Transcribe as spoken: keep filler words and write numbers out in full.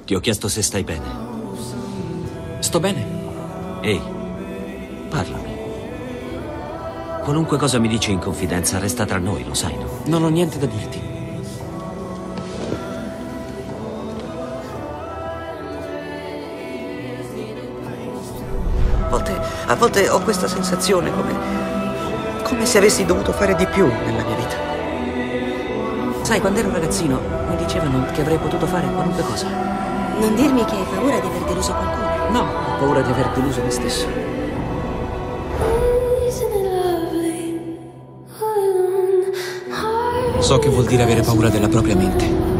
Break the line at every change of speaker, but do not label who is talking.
Ti ho chiesto se stai bene.
Sto bene.
Ehi, parlami. Qualunque cosa mi dici in confidenza resta tra noi, lo sai, no?
Non ho niente da dirti.
A volte, a volte ho questa sensazione come... come se avessi dovuto fare di più nella mia vita.
Sai, quando ero ragazzino mi dicevano che avrei potuto fare qualunque cosa.
Non dirmi che hai paura di aver deluso qualcuno.
No, ho paura di aver deluso me stesso. So che vuol dire avere paura della propria mente.